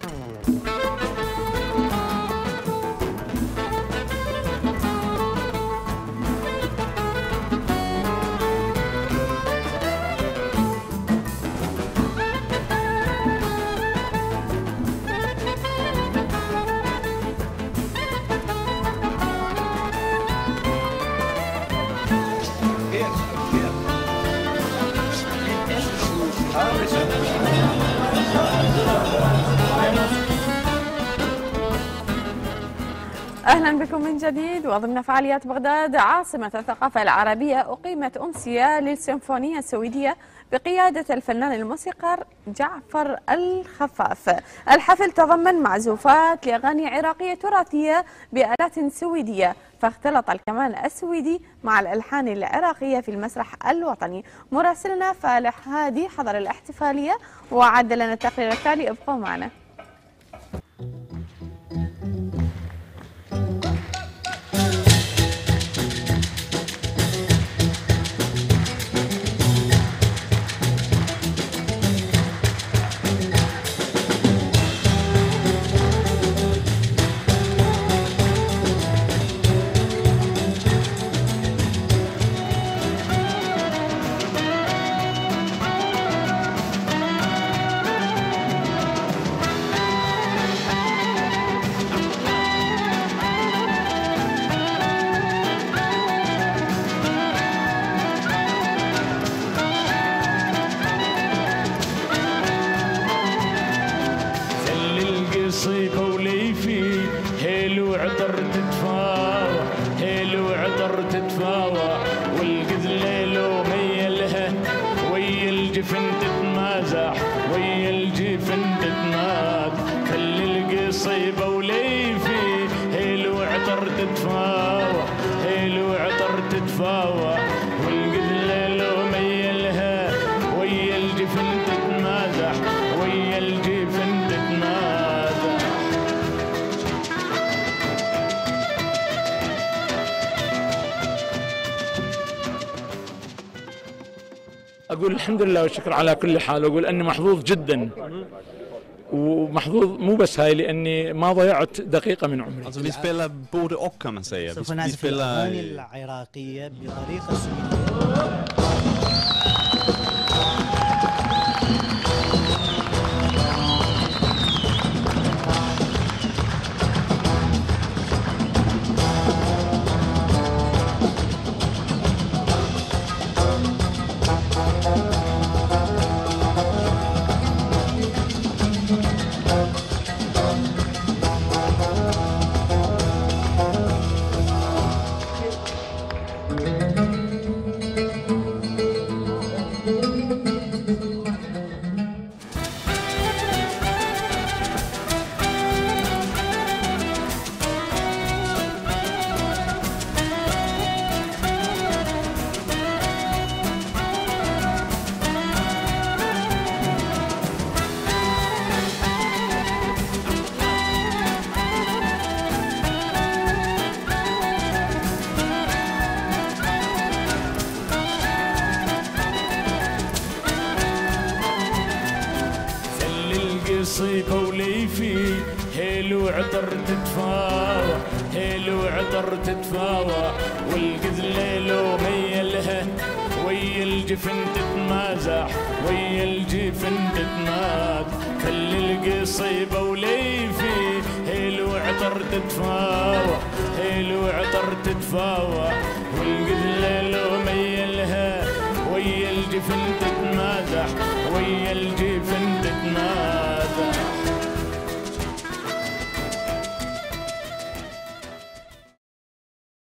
أهلا بكم من جديد. وضمن فعاليات بغداد عاصمة الثقافة العربية أقيمت أمسية للسيمفونية السويدية بقيادة الفنان الموسيقار جعفر الخفاف. الحفل تضمن معزوفات لأغاني عراقية تراثية بآلات سويدية، فاختلط الكمان السويدي مع الألحان العراقية في المسرح الوطني. مراسلنا فالح هادي حضر الاحتفالية وعد لنا التقرير التالي، ابقوا معنا. أقول الحمد لله والشكر على كل حال، وأقول أني محظوظ جدا، ومحظوظ مو بس هاي لأني ما ضيعت دقيقة من عمري. Alltså vi spelar både och kan man säga. Vi spelar العراقية بطريقة سويدية. صيفة وليفي هيلو عطر تتفاوى، هيلو عطر تتفاوى، والقذليلو ميلها ويا الجفن تتمازح، ويا الجفن تتماز. خلي القصيبة وليفي هيلو عطر تتفاوى، هيلو عطر تتفاوى، والقذليلو ميلها ويا الجفن تتمازح، ويا الجفن